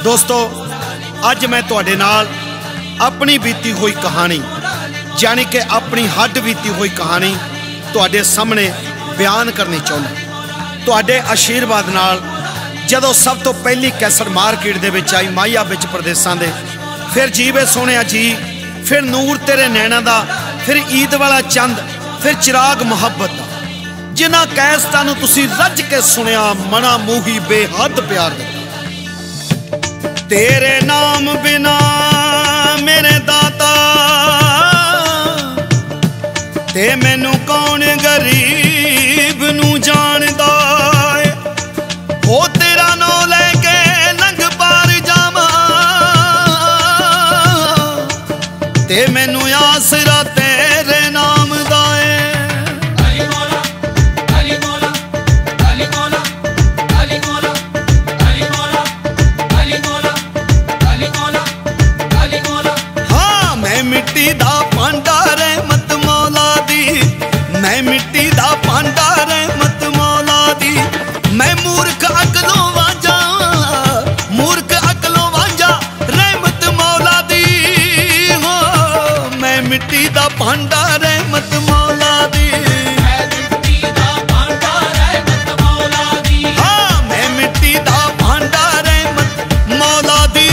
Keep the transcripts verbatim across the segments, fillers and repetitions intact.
दोस्तों अज मैं तुहाडे नाल अपनी बीती हुई कहानी यानी कि अपनी हद बीती हुई कहानी तुहाडे सामने बयान करनी चाहुंदा। तुहाडे आशीर्वाद नाल जदों सब तो पहली कैसट मार्केट दे विच आई माहिया विच प्रदेशां दे, फिर जीवे सोहणिया जी, फिर नूर तेरे नैना दा, फिर ईद वाला चंद, फिर चिराग मुहब्बत दा, जिन्हां कैसटां नूं तुसीं रज के सुनिया मना मूही बेहद प्यार दिता। तेरे नाम बिना मेरे दाता ते मैनू कौन गरीब नू जानदा है, ओ तेरा नो लेके लंघ पार जावा ते मैनू आसरा तेरे नाम दा है। मिट्टी दा भांडा रहमत मौला दी, मैं मिट्टी दा भांडा रहमत मौला दी, मैं मूर्ख अकलों वांझा, मूर्ख अकलों वांझा रहमत मौला दी, हो मैं मिट्टी दा भांडा रहमत मौला दी, मैं मिट्टी दा भांडा रहमत मौला दी, हाँ मैं मिट्टी दा भांडा रहमत मौला दी।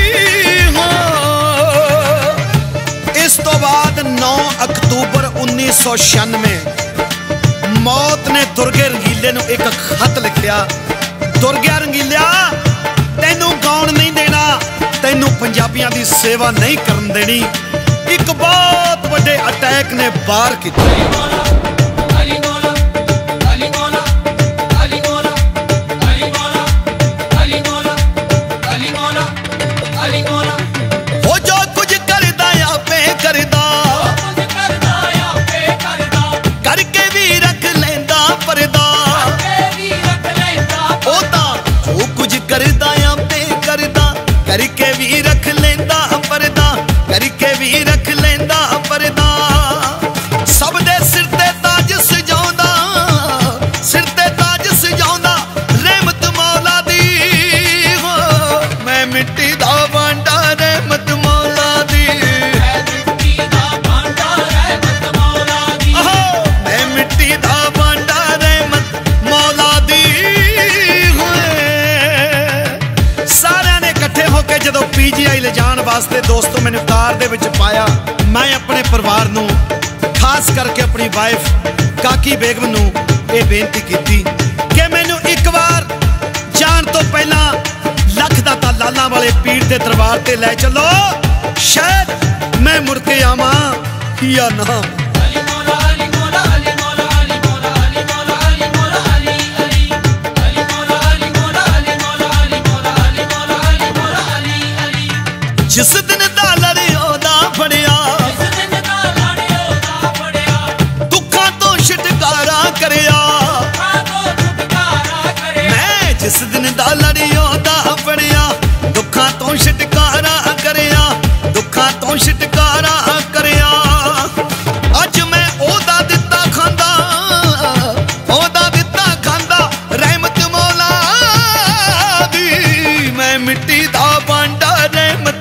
इस तो बाद नौ अक्तूबर उन्नीस सौ छियानवे मौत ने दुर्गे रंगीले नूं एक खत लिखिया, दुर्गिया रंगीलिया तैनू गाउण नहीं देना, तैनू पंजाबियां दी सेवा नहीं करन देनी। एक बहुत बड़े अटैक ने बार किया। करके भी रख लेंदा परदा, ओदा जो कुछ करदा आपे करदा, करके भी रख लेंदा परदा, करके भी रख लेंदा परदा, सब दे सिर ते ताज सजाउंदा, सिर ते ताज सजाउंदा रहमत मौला दी, हो मैं मिट्टी दा भांडा रहमत मौला दी, जदों पीजीआई ले जाण वास्ते दोस्तों मैंने कार दे विच पाया, मैं अपने परिवार नूं खास करके अपनी वाइफ काकी बेगम नूं ये बेनती की कि मैनू एक बार जाण तो पहला लख दाता लाला वाले पीर के दरबार ते लै चलो, शायद मैं मुड़ के आवां या ना। जिस दिन दा लड़ियो दा फड़िया, दुखा तो छुटकारा करया, मैं जिस दिन दा लड़ियो दा फड़िया, दुखा तो छुटकारा करया, दुखा तो छुटकारा करया, अज मैं ओदा दिता खांदा, ओदा दिता खांदा रहमत मौला दी, मैं मिट्टी दा भांडा रहमत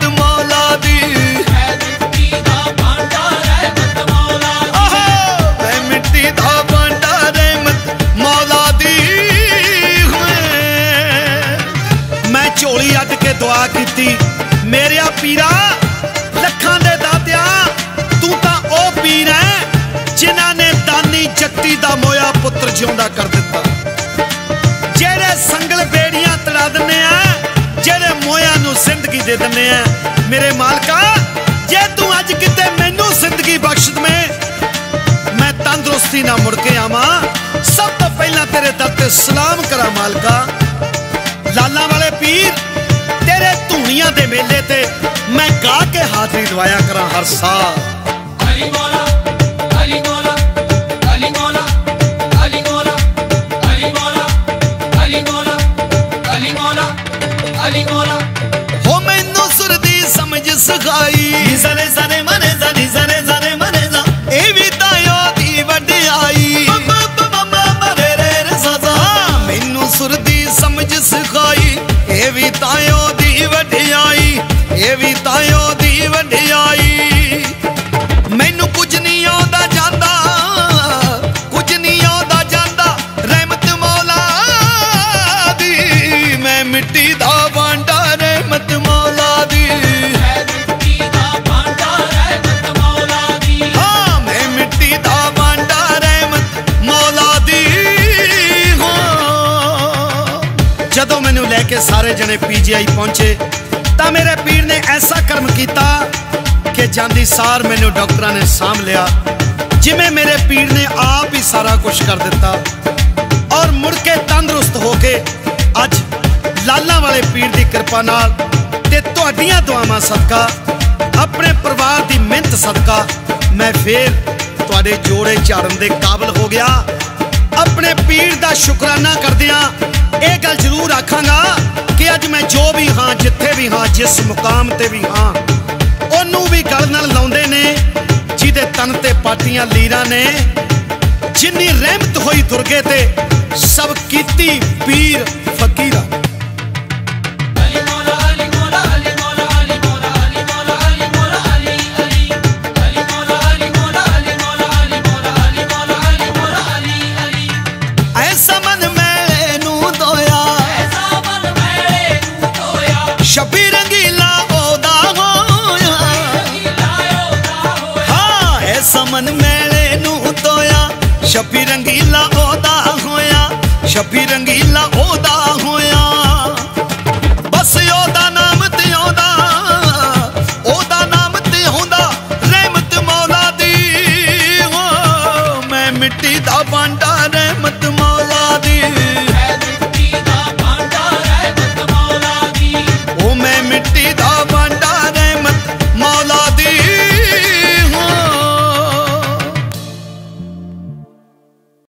झोली अड के दुआ की, मेरिया पीरा लखां दे दातिया, तू तां ओ पीर है जिन्हां ने दानी जगती दा मोया पुत्र जिउंदा कर दिता, जेड़े संगल बेड़ियां तड़ा दिंदे आ, जेड़े मोया नूं जिंदगी दे दिंदे आ। मेरे मालका जे तू अज किते मैनू जिंदगी बख्श दे, मैं तंदुरुस्ती ना मुड़ के आवां, सब तो पहला तेरे दर ते सलाम करा मालका। लाला वाले पीर तेरे धूनिया दे मेले ते मैं गा के हाजरी दवाया करा हर साल। अली मौला, अली मौला, अली मौला, अली मौला, अली मौला, अली मौला, अली मौला, अली मौला, हो मैनू सुर दी समझ सिखाई, सरे सरे मने सनी सरे सरे मने सा, ए भी तायो दी वड्याई, मैनू सुर दी समझ सिखाई, ए भी तायो दी वड्याई। मैनू लैके सारे जने पीजीआई पहुंचे तो मेरे पीर ने ऐसा कर्म किया कि जांदी सार मैनू डॉक्टरां ने साम लिया, जिमें मेरे पीर ने आप ही सारा कुछ कर दिता और मुड़ के तंदुरुस्त होके अज लाला वाले पीर की कृपा नाल ते तुहाडीआं दुआवां सदका अपने परिवार की मेहनत सदका मैं फिर तुहाडे जोड़े झाड़न के काबिल हो गया। अपने पीर का शुकराना करदिआं ये गल जरूर आखांगा कि अज मैं जो भी हाँ, जिथे भी हाँ, जिस मुकाम ते भी हाँ, ओनू भी गल नाल लाउंदे ने जिहदे तन ते पाटियां लीरां ने। जिन्नी रहमत होई दुर्गे ते सब कीती पीर फकीरा। शबी रंगीला ओदा होया, हाँ ऐसा मन मेले नू तोया। शबी रंगीला ओदा होया, शबी रंगीला ओदा होया।